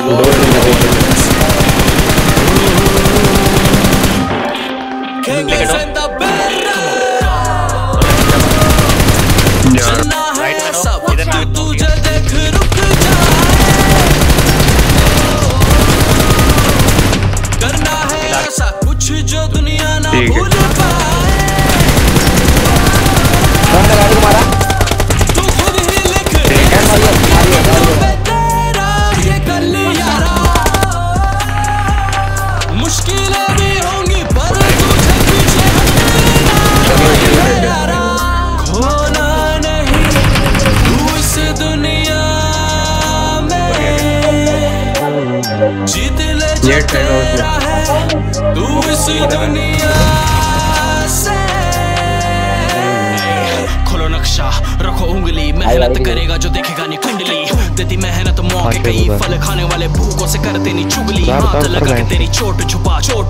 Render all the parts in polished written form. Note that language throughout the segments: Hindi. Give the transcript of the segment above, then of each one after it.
खोलो नक्शा, रखो उंगली, मेहनत करेगा जो देखेगा नहीं कुंडली। देती मेहनत मौके कई, फल खाने वाले भूखों से करते नहीं चुगली। हाथ लगा के तेरी चोट छुपा, चोट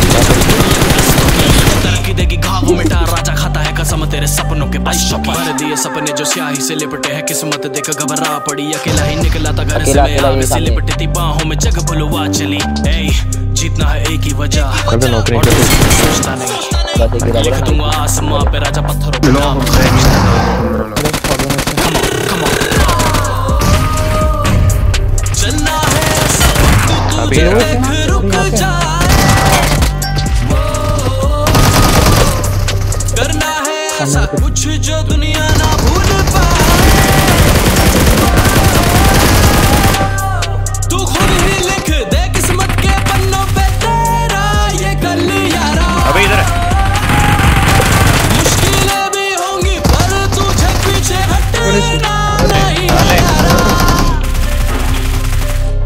तरक्की देगी घाव मिटा। राजा खाता है कसम तेरे सपनों के भाई। भर दिए सपने जो स्याही से लिपटे हैं, किस्मत देख घबरा पड़ी। अकेला ही निकला था घर से, मैं आग से लिपटी थी बाहों में, जग भुलवा चली। जीतना है एक ही वजह, सोचता नहीं। लिख दूंगा आसमां पे राजा पत्थरों पे नाम। चलना है तुझे देख रुक जाए, करना है ऐसा कुछ जो दुनिया